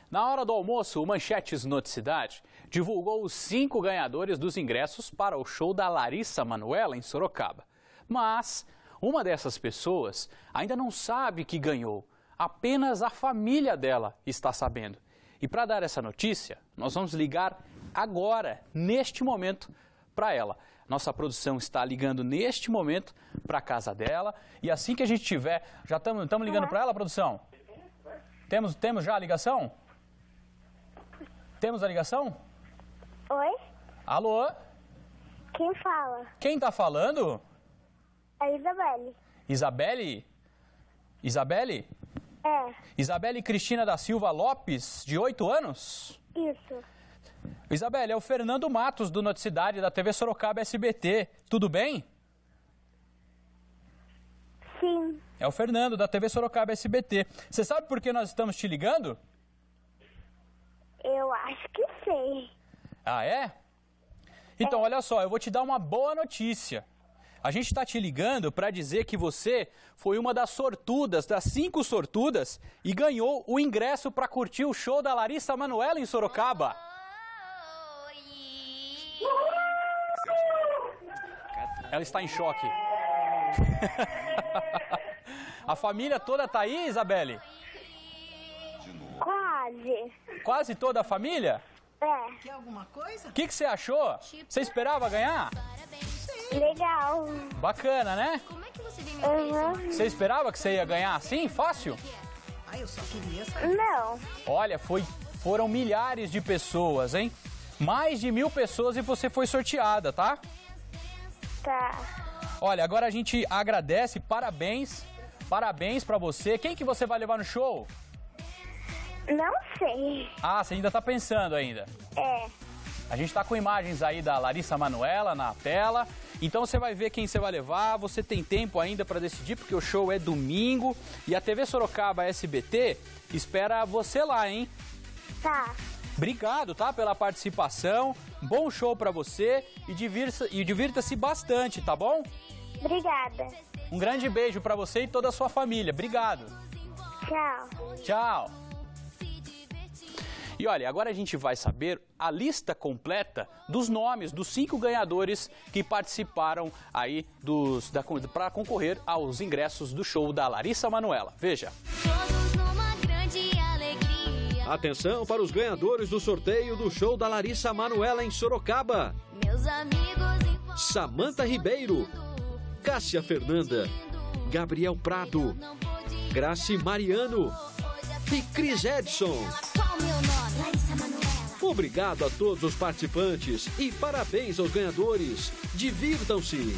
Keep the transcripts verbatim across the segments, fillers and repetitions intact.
Na hora do almoço, o Manchetes Noticidade divulgou os cinco ganhadores dos ingressos para o show da Larissa Manoela em Sorocaba. Mas uma dessas pessoas ainda não sabe que ganhou. Apenas a família dela está sabendo. E para dar essa notícia, nós vamos ligar agora, neste momento, para ela. Nossa produção está ligando neste momento para a casa dela. E assim que a gente tiver... Já estamos ligando para ela, produção? Temos, temos já a ligação? Temos a ligação? Oi? Alô? Quem fala? Quem está falando? É Isabelle. Isabelle? Isabelle? É. Isabelle Cristina da Silva Lopes, de oito anos? Isso. Isabelle, é o Fernando Matos, do Noticidade, da T V Sorocaba S B T. Tudo bem? Sim. É o Fernando, da T V Sorocaba S B T. Você sabe por que nós estamos te ligando? Eu acho que sei. Ah, é? Então, é. Olha só, eu vou te dar uma boa notícia. A gente está te ligando para dizer que você foi uma das sortudas, das cinco sortudas, e ganhou o ingresso para curtir o show da Larissa Manoela em Sorocaba. Ela está em choque. A família toda está aí, Isabelle? Quase. Quase toda a família? É. Quer alguma coisa? O que, que você achou? Você esperava ganhar? Legal. Bacana, né? Uhum. Você esperava que você ia ganhar assim, fácil? Ah, eu só queria saber. Não. Olha, foi, foram milhares de pessoas, hein? Mais de mil pessoas e você foi sorteada, tá? Tá. Olha, agora a gente agradece, parabéns, parabéns pra você. Quem que você vai levar no show? Não sei. Ah, você ainda tá pensando ainda? É. A gente tá com imagens aí da Larissa Manoela na tela. Então você vai ver quem você vai levar, você tem tempo ainda para decidir, porque o show é domingo. E a T V Sorocaba S B T espera você lá, hein? Tá. Obrigado, tá, pela participação. Bom show para você e divirta, e divirta-se bastante, tá bom? Obrigada. Um grande beijo para você e toda a sua família. Obrigado. Tchau. Tchau. E olha, agora a gente vai saber a lista completa dos nomes dos cinco ganhadores que participaram aí dos, da, para concorrer aos ingressos do show da Larissa Manoela. Veja. Todos numa grande alegria. Atenção para os ganhadores do sorteio do show da Larissa Manoela em Sorocaba. Meus amigos Samanta Ribeiro, Cássia Fernanda, Gabriel Prado, Graci Mariano e Cris Edson. Qual meu nome? Larissa Manoela. Obrigado a todos os participantes e parabéns aos ganhadores. Divirtam-se!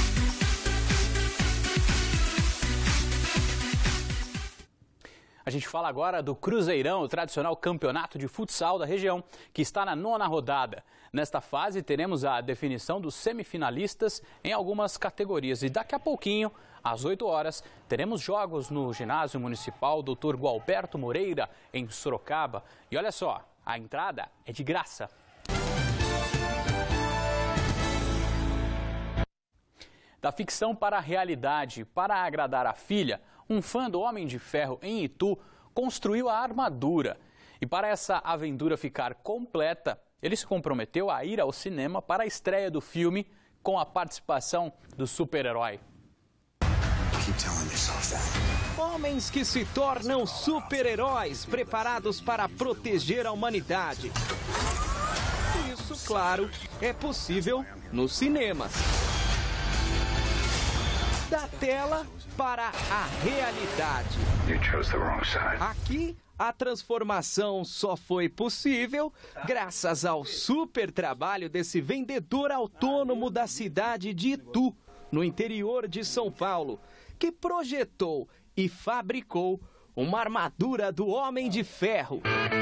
A gente fala agora do Cruzeirão, o tradicional campeonato de futsal da região, que está na nona rodada. Nesta fase, teremos a definição dos semifinalistas em algumas categorias. E daqui a pouquinho, às oito horas, teremos jogos no ginásio municipal doutor Gualberto Moreira, em Sorocaba. E olha só, a entrada é de graça. Da ficção para a realidade, para agradar a filha, um fã do Homem de Ferro em Itu construiu a armadura. E para essa aventura ficar completa, ele se comprometeu a ir ao cinema para a estreia do filme com a participação do super-herói. Homens que se tornam super-heróis preparados para proteger a humanidade. Isso, claro, é possível nos cinemas. Da tela para a realidade. Aqui, a transformação só foi possível graças ao super trabalho desse vendedor autônomo da cidade de Itu, no interior de São Paulo, que projetou e fabricou uma armadura do Homem de Ferro.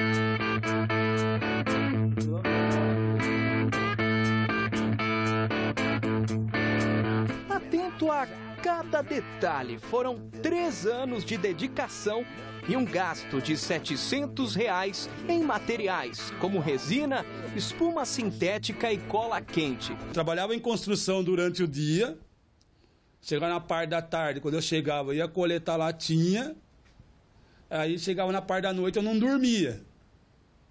Atento a cada detalhe, foram três anos de dedicação e um gasto de setecentos reais em materiais como resina, espuma sintética e cola quente. Trabalhava em construção durante o dia, chegava na parte da tarde, quando eu chegava, eu ia coletar latinha, aí chegava na parte da noite, eu não dormia.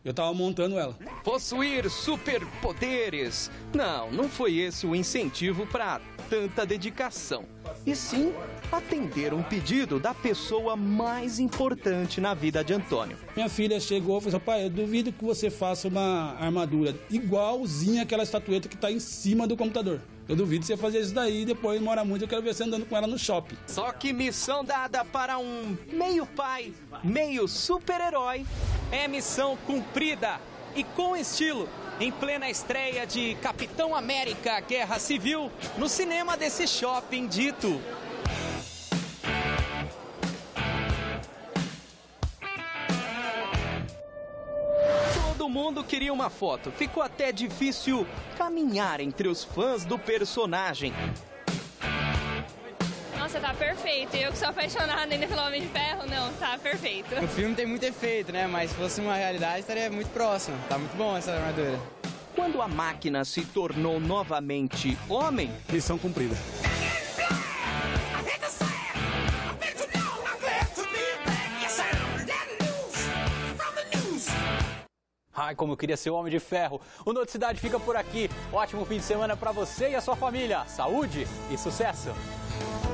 Eu tava montando ela. Possuir superpoderes. Não, não foi esse o incentivo para tanta dedicação. E sim, atender um pedido da pessoa mais importante na vida de Antônio. Minha filha chegou e falou assim, pai, eu duvido que você faça uma armadura igualzinha àquela estatueta que está em cima do computador. Eu duvido você fazer isso daí e depois demora muito, eu quero ver você andando com ela no shopping. Só que missão dada para um meio pai, meio super-herói é missão cumprida e com estilo. Em plena estreia de Capitão América Guerra Civil no cinema desse shopping dito. Todo mundo queria uma foto. Ficou até difícil caminhar entre os fãs do personagem. Nossa, tá perfeito. Eu que sou apaixonada ainda pelo Homem de Ferro, não, tá perfeito. O filme tem muito efeito, né? Mas se fosse uma realidade, estaria muito próximo. Tá muito bom essa armadura. Quando a máquina se tornou novamente homem... Missão cumprida. Ai, como eu queria ser o Homem de Ferro. O Noticidade fica por aqui. Ótimo fim de semana pra você e a sua família. Saúde e sucesso!